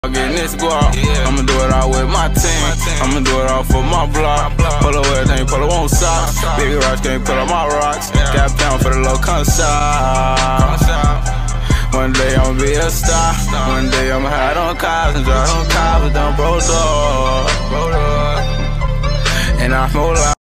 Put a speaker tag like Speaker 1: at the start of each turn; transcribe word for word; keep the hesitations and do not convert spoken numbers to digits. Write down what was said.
Speaker 1: Getting this guap, yeah. I'ma do it all with my team. I'ma do it all for my block. Pull up everything, pull up on socks. Big rocks can't pull up my rocks. Got pound for the low concept. One day I'ma be a star. One day I'ma hide on cars and drive on cars with them bro dog. And I smoke like